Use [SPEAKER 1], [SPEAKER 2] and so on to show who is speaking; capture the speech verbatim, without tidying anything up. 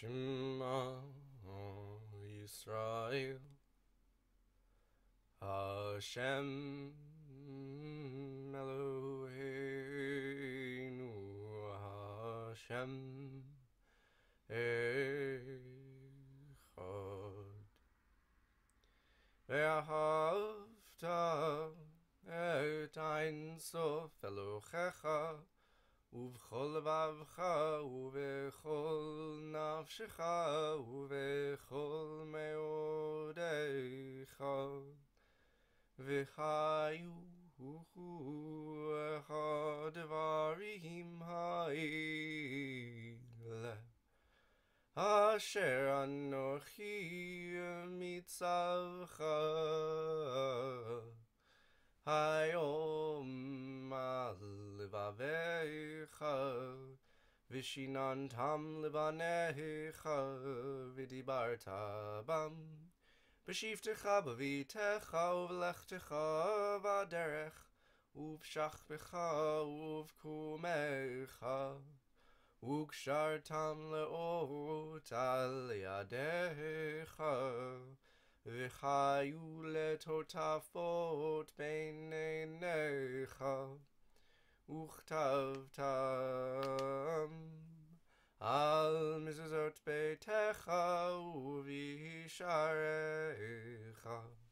[SPEAKER 1] Shema Yisrael Hashem Eloheinu Hashem Echad Vahafta et Ein Sof Elohecha ובכל לבבך ובכל נפשך ובכל מאודיך וחיו הדברים האלה אשר אנוכי מצווך היום על לבביך ושיננתם לבניך ודיברת בם בשבתך בביתך ובלכתך בדרך ובשכבך ובקומך וקשרתם לאות על ידיך וחיו לטוטפות בין עיניך וכתבתם על מזוזות ביתך ובשעריך